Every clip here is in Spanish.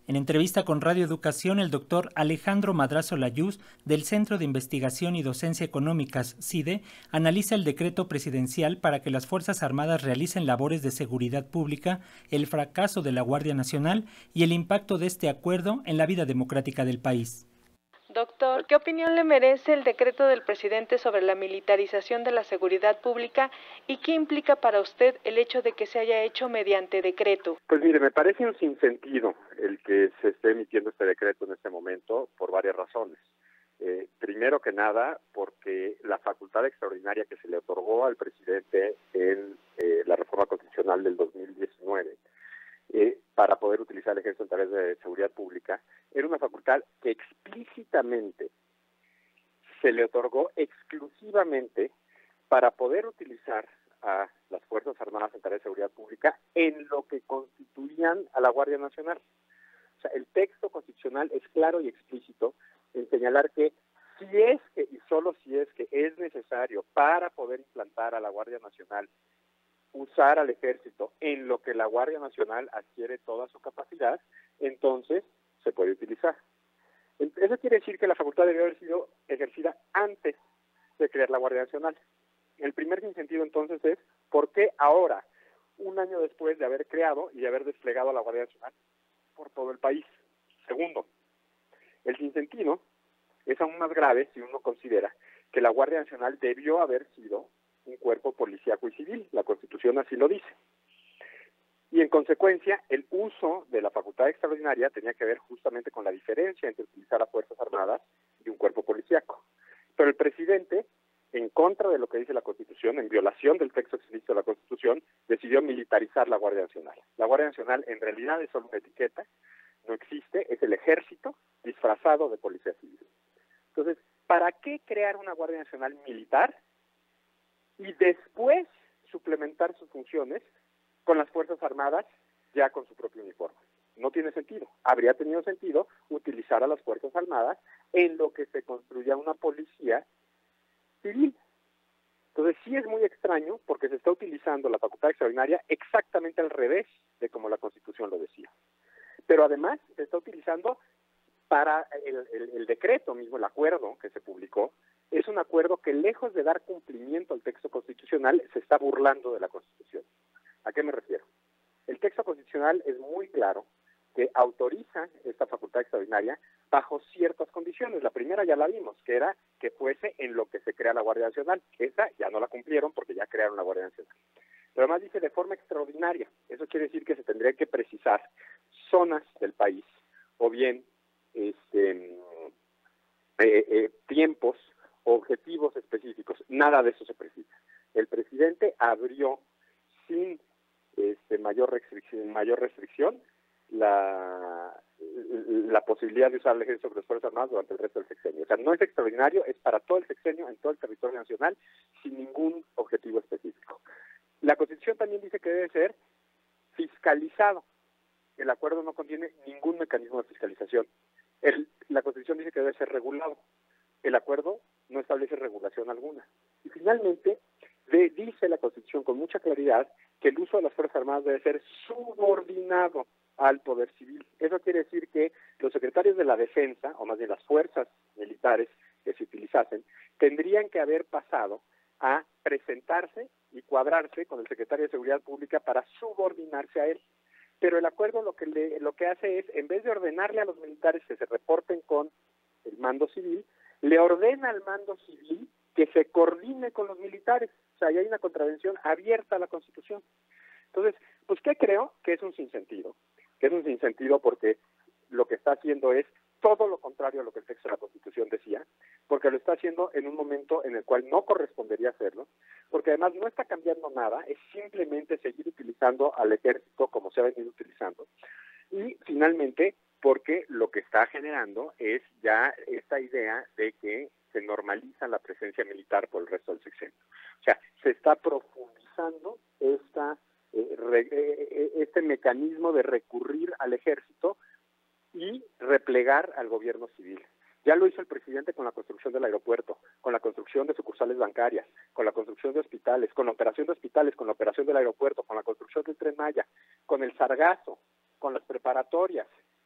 En entrevista con Radio Educación, el doctor Alejandro Madrazo Layuz, del Centro de Investigación y Docencia Económicas, CIDE, analiza el decreto presidencial para que las Fuerzas Armadas realicen labores de seguridad pública, el fracaso de la Guardia Nacional y el impacto de este acuerdo en la vida democrática del país. Doctor, ¿qué opinión le merece el decreto del presidente sobre la militarización de la seguridad pública y qué implica para usted el hecho de que se haya hecho mediante decreto? Pues mire, me parece un sinsentido el que se esté emitiendo este decreto en este momento por varias razones. Primero que nada, porque la facultad extraordinaria que se le otorgó al presidente en la reforma constitucional del 2019 para poder utilizar el ejército en tareas de seguridad pública era una facultad que explícitamente se le otorgó exclusivamente para poder utilizar a las Fuerzas Armadas en tareas de seguridad pública en lo que constituían a la Guardia Nacional. O sea, el texto constitucional es claro y explícito en señalar que si es que, y solo si es que es necesario para poder implantar a la Guardia Nacional, usar al ejército en lo que la Guardia Nacional adquiere toda su capacidad, entonces se puede utilizar. Eso quiere decir que la facultad debe haber sido ejercida antes de crear la Guardia Nacional. El primer sentido entonces es, ¿por qué ahora, un año después de haber creado y de haber desplegado a la Guardia Nacional por todo el país? Segundo, el sinsentido es aún más grave si uno considera que la Guardia Nacional debió haber sido un cuerpo policíaco y civil, la Constitución así lo dice. Y en consecuencia, el uso de la facultad extraordinaria tenía que ver justamente con la diferencia entre utilizar a Fuerzas Armadas y un cuerpo policíaco. Pero el presidente, en contra de lo que dice la Constitución, en violación del texto explícito de la Constitución, decidió militarizar la Guardia Nacional. La Guardia Nacional en realidad es solo una etiqueta, no existe, es el ejército disfrazado de policía civil. Entonces, ¿para qué crear una Guardia Nacional militar y después suplementar sus funciones con las Fuerzas Armadas ya con su propio uniforme? No tiene sentido. Habría tenido sentido utilizar a las Fuerzas Armadas en lo que se construya una policía civil. Entonces sí es muy extraño porque se está utilizando la facultad extraordinaria exactamente al revés de como la Constitución lo decía. Pero además se está utilizando para el decreto mismo, el acuerdo que se publicó, es un acuerdo que lejos de dar cumplimiento al texto constitucional se está burlando de la Constitución. ¿A qué me refiero? El texto constitucional es muy claro que autoriza esta facultad extraordinaria bajo ciertas condiciones. La primera ya la vimos, que era que fuese en lo que se crea la Guardia Nacional. Esa ya no la cumplieron porque ya crearon la Guardia Nacional. Pero además dice de forma extraordinaria. Eso quiere decir que se tendría que precisar zonas del país o bien tiempos, objetivos específicos. Nada de eso se precisa. El presidente abrió sin mayor restricción la posibilidad de usar el ejército sobre las Fuerzas Armadas durante el resto del sexenio. O sea, no es extraordinario, es para todo el sexenio, en todo el territorio nacional, sin ningún objetivo específico. La Constitución también dice que debe ser fiscalizado. El acuerdo no contiene ningún mecanismo de fiscalización. La Constitución dice que debe ser regulado. El acuerdo no establece regulación alguna. Y finalmente, dice la Constitución con mucha claridad que el uso de las Fuerzas Armadas debe ser subordinado al poder civil. Eso quiere decir que los secretarios de la Defensa, o más bien las fuerzas militares que se utilizasen, tendrían que haber pasado a presentarse y cuadrarse con el secretario de Seguridad Pública para subordinarse a él. Pero el acuerdo lo que hace es, en vez de ordenarle a los militares que se reporten con el mando civil, le ordena al mando civil que se coordine con los militares. O sea, ahí hay una contravención abierta a la Constitución. Entonces, pues, ¿qué creo? Que es un sinsentido. Que es un sinsentido porque lo que está haciendo es todo lo contrario a lo que el texto de la Constitución decía, porque lo está haciendo en un momento en el cual no correspondería hacerlo, porque además no está cambiando nada, es simplemente seguir utilizando al ejército como se ha venido utilizando. Y finalmente, porque lo que está generando es ya esta idea de que se normaliza la presencia militar por el resto del sexenio. O sea, se está profundizando este mecanismo de recurrir al ejército y replegar al gobierno civil. Ya lo hizo el presidente con la construcción del aeropuerto, con la construcción de sucursales bancarias, con la construcción de hospitales, con la operación de hospitales, con la operación del aeropuerto, con la construcción del Tren Maya, con el Sargazo, con las preparatorias,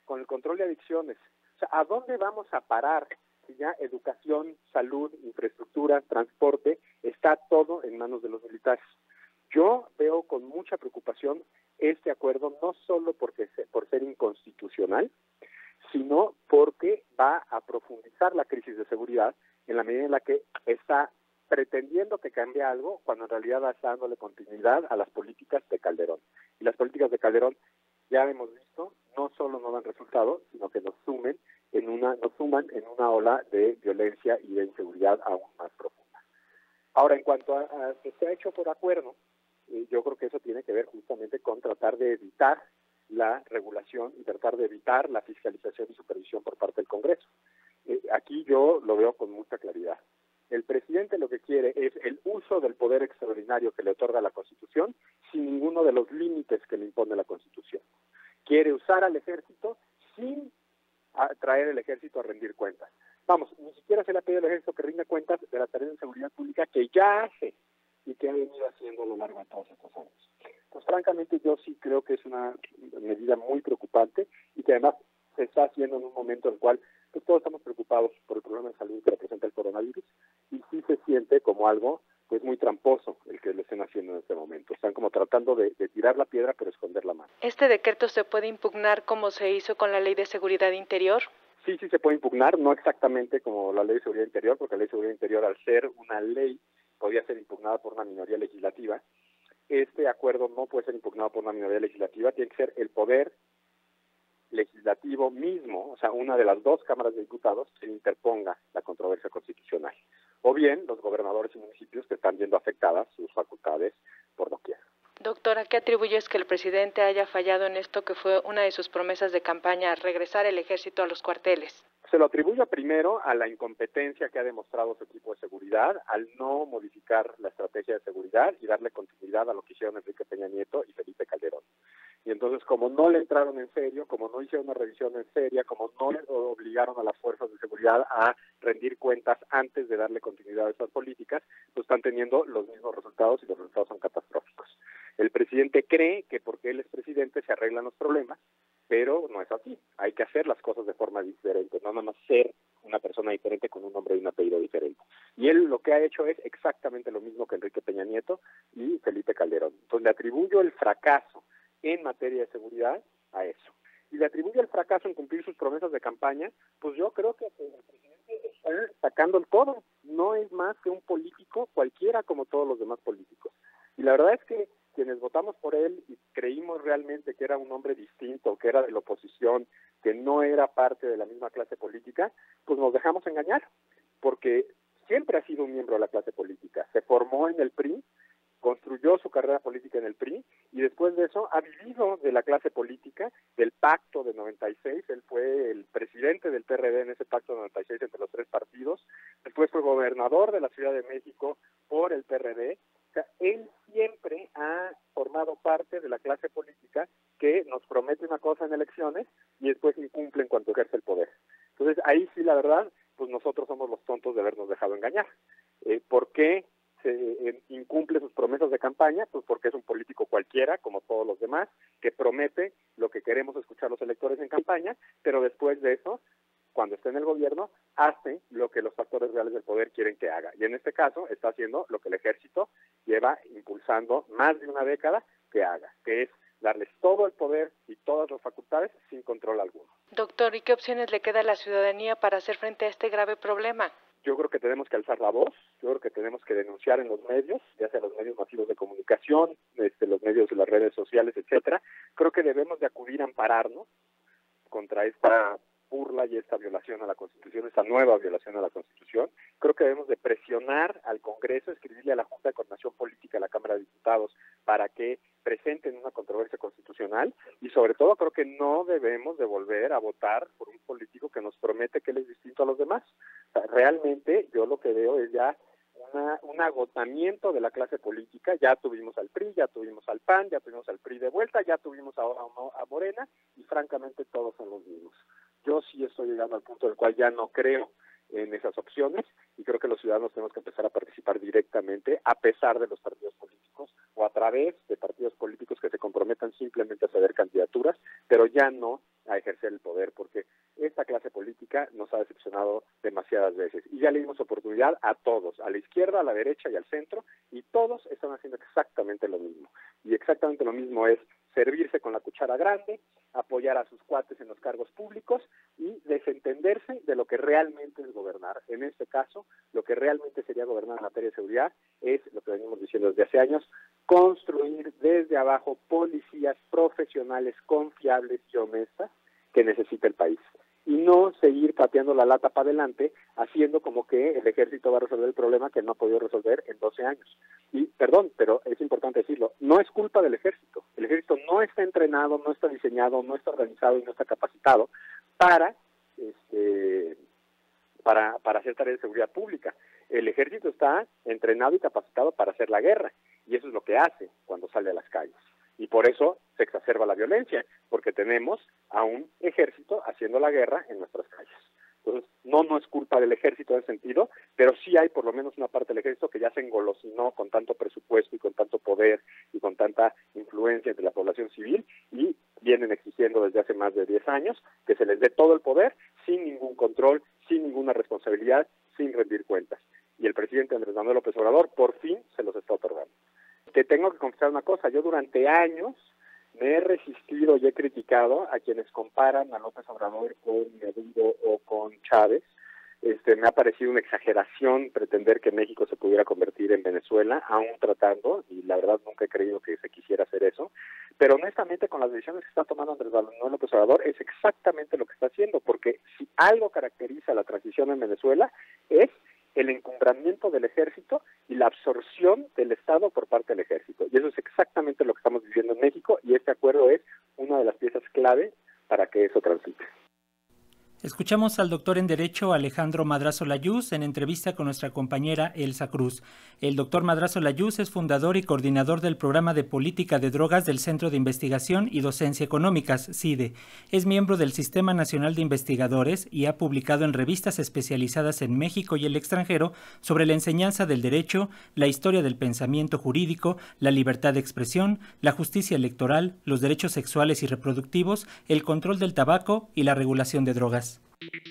con el control de adicciones. O sea, ¿a dónde vamos a parar si ya educación, salud, infraestructura, transporte, está todo en manos de los militares? Yo veo con mucha preocupación este acuerdo, no solo por ser inconstitucional, sino porque va a profundizar la crisis de seguridad en la medida en la que está pretendiendo que cambie algo, cuando en realidad está dándole continuidad a las políticas de Calderón. Y las políticas de Calderón, ya hemos visto, no solo no dan resultado, sino que nos suman en una ola de violencia y de inseguridad aún más profunda. Ahora, en cuanto a que se ha hecho por acuerdo, yo creo que eso tiene que ver justamente con tratar de evitar la regulación y tratar de evitar la fiscalización y supervisión por parte del Congreso. Aquí yo lo veo con mucha claridad. El presidente lo que quiere es el uso del poder extraordinario que le otorga la Constitución sin ninguno de los límites que le impone la Constitución. Quiere usar al ejército sin traer el ejército a rendir cuentas. Vamos, ni siquiera se le ha pedido al ejército que rinda cuentas de las tareas de seguridad pública que ya hace y que ha venido haciendo a lo largo de todos estos años. Pues francamente yo sí creo que es una medida muy preocupante y que además se está haciendo en un momento en el cual pues todos estamos preocupados por el problema de salud que representa el coronavirus y sí se siente como algo pues muy tramposo el que lo estén haciendo en este momento. Están como tratando de tirar la piedra pero esconder la mano. ¿Este decreto se puede impugnar como se hizo con la Ley de Seguridad Interior? Sí se puede impugnar, no exactamente como la Ley de Seguridad Interior, porque la Ley de Seguridad Interior, al ser una ley, podía ser impugnada por una minoría legislativa. Este acuerdo no puede ser impugnado por una minoría legislativa, tiene que ser el poder legislativo mismo, o sea, una de las dos cámaras de diputados que interponga la controversia constitucional, o bien los gobernadores y municipios que están viendo afectadas sus facultades por doquier. Doctora, ¿qué atribuyes que el presidente haya fallado en esto que fue una de sus promesas de campaña, regresar el ejército a los cuarteles? Se lo atribuyo primero a la incompetencia que ha demostrado su equipo de seguridad al no modificar la estrategia de seguridad y darle continuidad a lo que hicieron Enrique Peña Nieto y Felipe Calderón. Y entonces, como no le entraron en serio, como no hicieron una revisión en seria, como no le obligaron a las fuerzas de seguridad a rendir cuentas antes de darle continuidad a esas políticas, pues están teniendo los mismos resultados y los resultados son catastróficos. El presidente cree que porque él es presidente se arreglan los problemas, pero no es así. Hay que hacer las cosas de forma diferente, no nada más ser una persona diferente con un nombre y un apellido diferente. Y él lo que ha hecho es exactamente lo mismo que Enrique Peña Nieto y Felipe Calderón. Entonces le atribuyo el fracaso en materia de seguridad a eso. Y le atribuye el fracaso en cumplir sus promesas de campaña, pues yo creo que el presidente está sacando el todo. No es más que un político cualquiera como todos los demás políticos. Y la verdad es que quienes votamos por él y creímos realmente que era un hombre distinto, que era de la oposición, que no era parte de la misma clase política, pues nos dejamos engañar, porque siempre ha sido un miembro de la clase política. Se formó en el PRI, construyó su carrera política en el PRI y después de eso ha vivido de la clase política, del pacto de 96, él fue el presidente del PRD en ese pacto de 96 entre los tres partidos, después fue gobernador de la Ciudad de México por el PRD, o sea, él siempre ha formado parte de la clase política que nos promete una cosa en elecciones y después incumple en cuanto ejerce el poder. Entonces ahí sí la verdad, pues nosotros somos los tontos de habernos dejado engañar. ¿Por qué se incumple sus promesas de campaña? Pues porque es un político cualquiera, como todos los demás, que promete lo que queremos escuchar los electores en campaña, pero después de eso, cuando esté en el gobierno, hace lo que los factores reales del poder quieren que haga. Y en este caso está haciendo lo que el ejército lleva impulsando más de una década que haga, que es darles todo el poder y todas las facultades sin control alguno. Doctor, ¿y qué opciones le queda a la ciudadanía para hacer frente a este grave problema? Yo creo que tenemos que alzar la voz, yo creo que tenemos que denunciar en los medios, ya sea los medios masivos de comunicación, los medios de las redes sociales, etcétera. Creo que debemos de acudir a ampararnos contra esta burla y esta violación a la Constitución, esta nueva violación a la Constitución. Creo que debemos de presionar al Congreso, escribirle a la Junta de Coordinación Política de la Cámara de Diputados para que presenten una controversia constitucional y sobre todo creo que no debemos de volver a votar por un político que nos promete que él es distinto a los demás. O sea, realmente yo lo que veo es ya un agotamiento de la clase política. Ya tuvimos al PRI, ya tuvimos al PAN, ya tuvimos al PRI de vuelta, ya tuvimos ahora a Morena y francamente todos son los mismos. Yo sí estoy llegando al punto del cual ya no creo en esas opciones y creo que los ciudadanos tenemos que empezar a participar directamente a pesar de los partidos políticos o a través de partidos políticos que se comprometan simplemente a ceder candidaturas, pero ya no a ejercer el poder, porque esta clase política nos ha decepcionado demasiadas veces y ya le dimos oportunidad a todos, a la izquierda, a la derecha y al centro, y todos están haciendo exactamente lo mismo. Y exactamente lo mismo es servirse con la cuchara grande, apoyar a sus cuates en los cargos públicos y desentenderse de lo que realmente es gobernar. En este caso, lo que realmente sería gobernar en materia de seguridad es lo que venimos diciendo desde hace años: construir desde abajo policías profesionales, confiables y honestas que necesita el país. Y no seguir pateando la lata para adelante, haciendo como que el ejército va a resolver el problema que no ha podido resolver en 12 años. Y, perdón, pero es importante decirlo, no es culpa del ejército. El ejército no está entrenado, no está diseñado, no está organizado y no está capacitado para hacer tareas de seguridad pública. El ejército está entrenado y capacitado para hacer la guerra, y eso es lo que hace cuando sale a las calles. Y por eso se exacerba la violencia, porque tenemos a un ejército haciendo la guerra en nuestras calles. Entonces, no es culpa del ejército en ese sentido, pero sí hay por lo menos una parte del ejército que ya se engolosinó con tanto presupuesto y con tanto poder y con tanta influencia entre la población civil, y vienen exigiendo desde hace más de 10 años que se les dé todo el poder sin ningún control, sin ninguna responsabilidad, sin rendir cuentas. Y el presidente Andrés Manuel López Obrador por fin se los está otorgando. Te tengo que confesar una cosa: yo durante años me he resistido y he criticado a quienes comparan a López Obrador con Maduro o con Chávez. Me ha parecido una exageración pretender que México se pudiera convertir en Venezuela, aún tratando, y la verdad nunca he creído que se quisiera hacer eso, pero honestamente con las decisiones que está tomando Andrés Manuel López Obrador es exactamente lo que está haciendo, porque si algo caracteriza la transición en Venezuela es el encumbramiento del ejército y la absorción del Estado por parte del ejército. Y eso es exactamente lo que estamos viviendo en México, y este acuerdo es una de las piezas clave para que eso transite. Escuchamos al doctor en Derecho Alejandro Madrazo Layuz en entrevista con nuestra compañera Elsa Cruz. El doctor Madrazo Layuz es fundador y coordinador del programa de política de drogas del Centro de Investigación y Docencia Económicas, CIDE. Es miembro del Sistema Nacional de Investigadores y ha publicado en revistas especializadas en México y el extranjero sobre la enseñanza del derecho, la historia del pensamiento jurídico, la libertad de expresión, la justicia electoral, los derechos sexuales y reproductivos, el control del tabaco y la regulación de drogas.